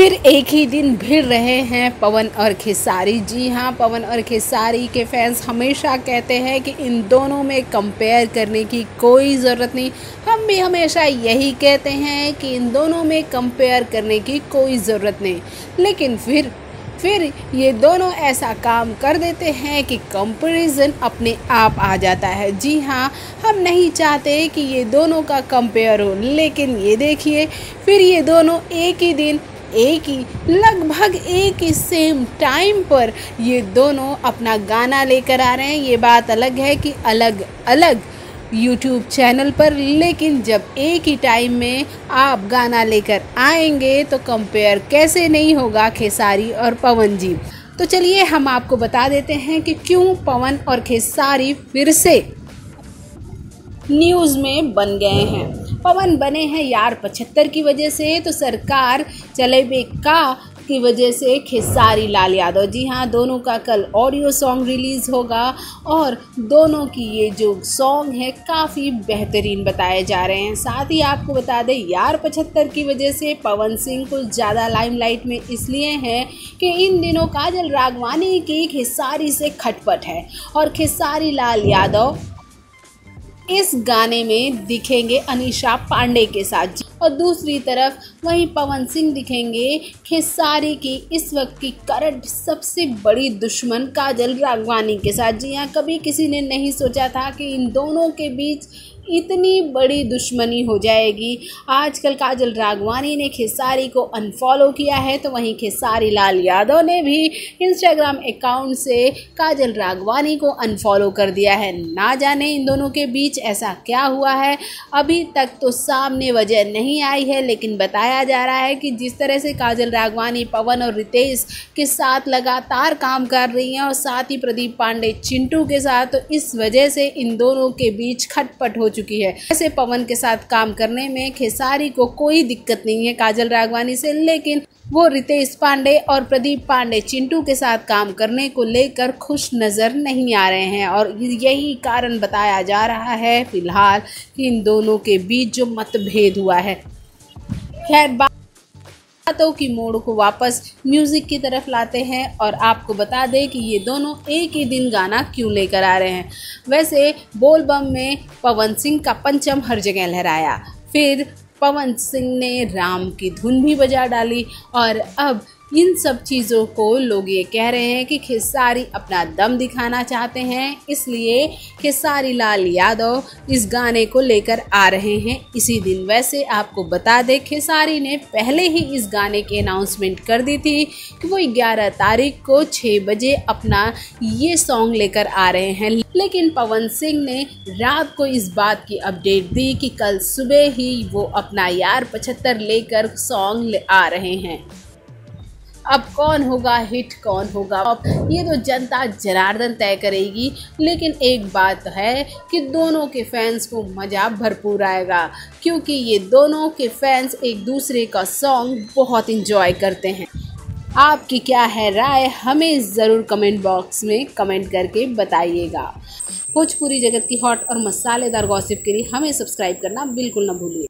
फिर एक ही दिन भिड़ रहे हैं पवन और खेसारी। जी हाँ, पवन और खेसारी के फैंस हमेशा कहते हैं कि इन दोनों में कंपेयर करने की कोई ज़रूरत नहीं। हम भी हमेशा यही कहते हैं कि इन दोनों में कंपेयर करने की कोई ज़रूरत नहीं, लेकिन फिर ये दोनों ऐसा काम कर देते हैं कि कंपैरिजन अपने आप आ जाता है। जी हाँ, हम नहीं चाहते कि ये दोनों का कंपेयर हो, लेकिन ये देखिए फिर ये दोनों लगभग एक ही सेम टाइम पर ये दोनों अपना गाना लेकर आ रहे हैं। ये बात अलग है कि अलग अलग यूट्यूब चैनल पर, लेकिन जब एक ही टाइम में आप गाना लेकर आएंगे तो कंपेयर कैसे नहीं होगा खेसारी और पवन जी। तो चलिए हम आपको बता देते हैं कि क्यों पवन और खेसारी फिर से न्यूज़ में बन गए हैं। पवन बने हैं यार 75 की वजह से, तो सरकार चले बेका की वजह से खेसारी लाल यादव। जी हाँ, दोनों का कल ऑडियो सॉन्ग रिलीज़ होगा और दोनों की ये जो सॉन्ग है काफ़ी बेहतरीन बताए जा रहे हैं। साथ ही आपको बता दें यार 75 की वजह से पवन सिंह को ज़्यादा लाइमलाइट में इसलिए हैं कि इन दिनों काजल राघवानी की खेसारी से खटपट है और खेसारी लाल यादव इस गाने में दिखेंगे अनीशा पांडे के साथ, और दूसरी तरफ वहीं पवन सिंह दिखेंगे खेसारी की इस वक्त की करंट सबसे बड़ी दुश्मन काजल राघवानी के साथ। जी हाँ, कभी किसी ने नहीं सोचा था कि इन दोनों के बीच इतनी बड़ी दुश्मनी हो जाएगी। आजकल काजल राघवानी ने खेसारी को अनफॉलो किया है, तो वहीं खेसारी लाल यादव ने भी इंस्टाग्राम अकाउंट से काजल राघवानी को अनफॉलो कर दिया है। ना जाने इन दोनों के बीच ऐसा क्या हुआ है, अभी तक तो सामने वजह नहीं आई है, लेकिन बताया जा रहा है कि जिस तरह से काजल राघवानी पवन और रितेश के साथ लगातार काम कर रही हैं और साथ ही प्रदीप पांडे चिंटू के साथ, तो इस वजह से इन दोनों के बीच खटपट हो चुकी है। ऐसे पवन के साथ काम करने में खेसारी को कोई दिक्कत नहीं है काजल राघवानी से, लेकिन वो रितेश पांडे और प्रदीप पांडे चिंटू के साथ काम करने को लेकर खुश नज़र नहीं आ रहे हैं, और यही कारण बताया जा रहा है फिलहाल कि इन दोनों के बीच जो मतभेद हुआ है। खैर, बातों की मोड़ को वापस म्यूज़िक की तरफ लाते हैं और आपको बता दें कि ये दोनों एक ही दिन गाना क्यों लेकर आ रहे हैं। वैसे बोलबम में पवन सिंह का पंचम हर जगह लहराया, फिर पवन सिंह ने राम की धुन भी बजा डाली, और अब इन सब चीज़ों को लोग ये कह रहे हैं कि खेसारी अपना दम दिखाना चाहते हैं, इसलिए खेसारी लाल यादव इस गाने को लेकर आ रहे हैं इसी दिन। वैसे आपको बता दें खेसारी ने पहले ही इस गाने की अनाउंसमेंट कर दी थी कि वो 11 तारीख को 6 बजे अपना ये सॉन्ग लेकर आ रहे हैं, लेकिन पवन सिंह ने रात को इस बात की अपडेट दी कि कल सुबह ही वो अपना यार 75 लेकर सॉन्ग आ रहे हैं। अब कौन होगा हिट, कौन होगा अब, ये तो जनता जनार्दन तय करेगी, लेकिन एक बात है कि दोनों के फैंस को मज़ा भरपूर आएगा, क्योंकि ये दोनों के फैंस एक दूसरे का सॉन्ग बहुत इंजॉय करते हैं। आपकी क्या है राय, हमें ज़रूर कमेंट बॉक्स में कमेंट करके बताइएगा। भोजपुरी जगत की हॉट और मसालेदार गॉसिप के लिए हमें सब्सक्राइब करना बिल्कुल ना भूलिए।